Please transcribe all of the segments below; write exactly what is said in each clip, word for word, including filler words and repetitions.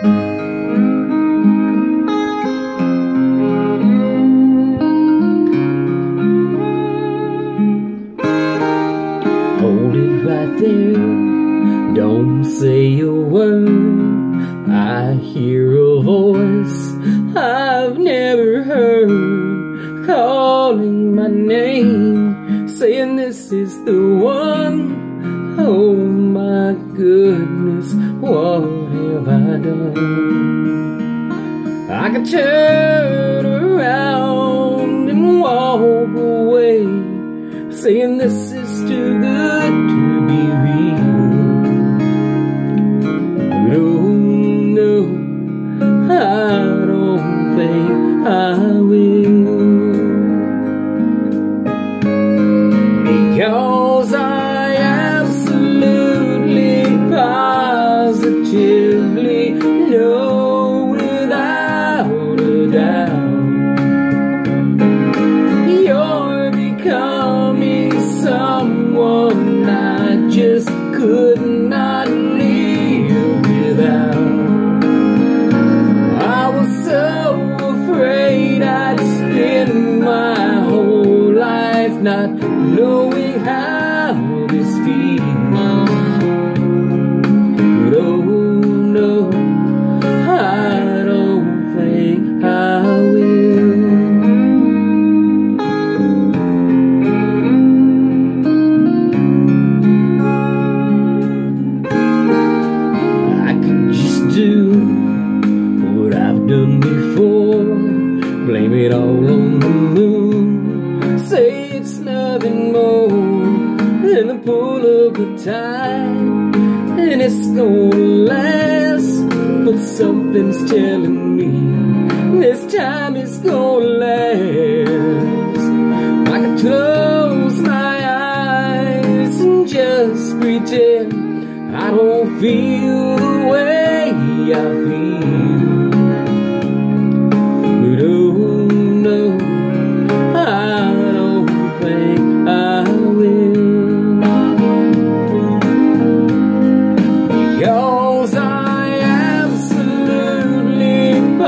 Hold it right there, don't say a word. I hear a voice I've never heard, calling my name, saying this is the one. Oh my goodness, what have I done? I could turn around and walk away, saying this is too good to be real. But oh no, I don't think I will, because I absolutely, positively know without a doubt you're becoming someone I just could not live without. I was so afraid I'd spend my whole life not knowing how this feels. But oh no, I don't think I will. Do what I've done before, blame it all on the moon, say it's nothing more than the pull of the tide, and it's gonna last. But something's telling me this time it's gonna last. I could close my eyes and just pretend I don't feel the way I feel. But oh no, I don't think I will, because I absolutely,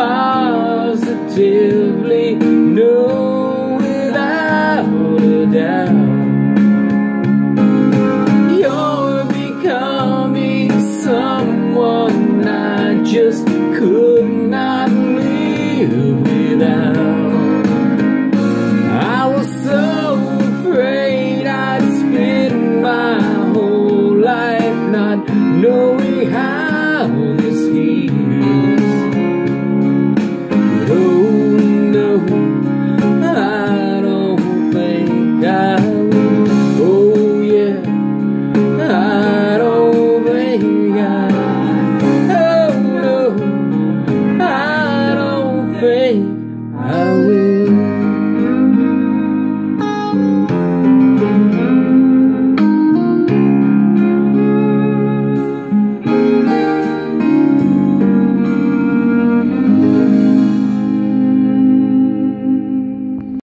positively know without a doubt you're becoming someone I just could not live without. I was so afraid I'd spend my whole life not knowing how this feels. But oh no, I don't think I will. Oh yeah, I don't think I will. I will.